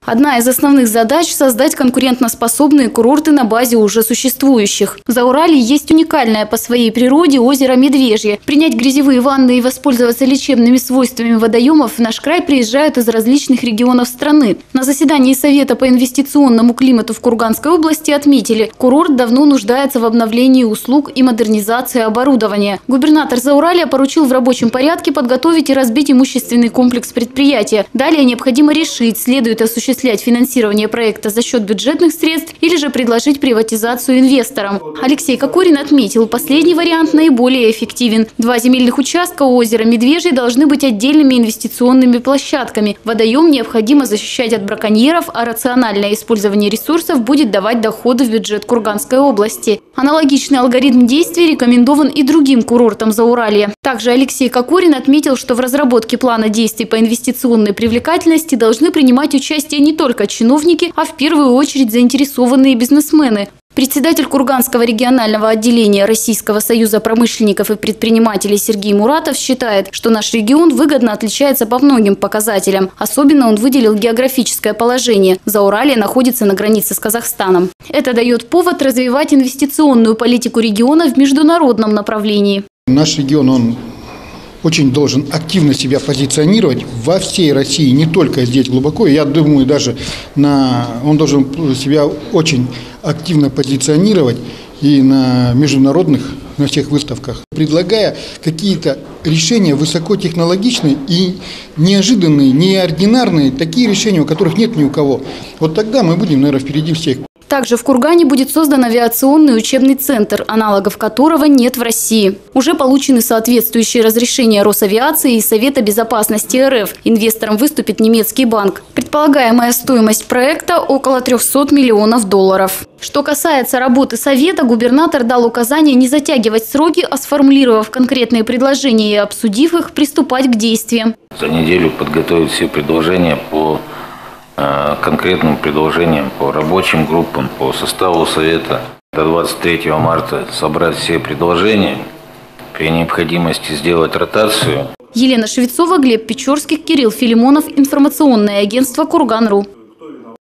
Одна из основных задач – создать конкурентоспособные курорты на базе уже существующих. В Зауралье есть уникальное по своей природе озеро Медвежье. Принять грязевые ванны и воспользоваться лечебными свойствами водоемов в наш край приезжают из различных регионов страны. На заседании Совета по инвестиционному климату в Курганской области отметили, курорт давно нуждается в обновлении услуг и модернизации оборудования. Губернатор Зауралья поручил в рабочем порядке подготовить и разбить имущественный комплекс предприятия. Далее необходимо решить, следует осуществлять финансирование проекта за счет бюджетных средств или же предложить приватизацию инвесторам. Алексей Кокорин отметил, последний вариант наиболее эффективен. 2 земельных участка у озера Медвежье должны быть отдельными инвестиционными площадками. Водоем необходимо защищать от браконьеров, а рациональное использование ресурсов будет давать доходы в бюджет Курганской области. Аналогичный алгоритм действий рекомендован и другим курортам Зауралья. Также Алексей Кокорин отметил, что в разработке плана действий по инвестиционной привлекательности должны принимать участие не только чиновники, а в первую очередь заинтересованные бизнесмены. Председатель Курганского регионального отделения Российского союза промышленников и предпринимателей Сергей Муратов считает, что наш регион выгодно отличается по многим показателям. Особенно он выделил географическое положение. Зауралье находится на границе с Казахстаном. Это дает повод развивать инвестиционную политику региона в международном направлении. Наш регион, он очень должен активно себя позиционировать во всей России, не только здесь глубоко. Я думаю, даже он должен себя очень активно позиционировать и на международных, на всех выставках, предлагая какие-то решения высокотехнологичные и неожиданные, неординарные, такие решения, у которых нет ни у кого. Вот тогда мы будем, наверное, впереди всех. Также в Кургане будет создан авиационный учебный центр, аналогов которого нет в России. Уже получены соответствующие разрешения Росавиации и Совета безопасности РФ. Инвестором выступит немецкий банк. Предполагаемая стоимость проекта – около $300 миллионов. Что касается работы Совета, губернатор дал указание не затягивать сроки, а сформулировав конкретные предложения и обсудив их, приступать к действиям. За неделю подготовить все предложения по конкретным предложениям, по рабочим группам, по составу Совета. До 23 марта собрать все предложения, при необходимости сделать ротацию. Елена Швецова, Глеб Печорских, Кирилл Филимонов. Информационное агентство «Курган.ру».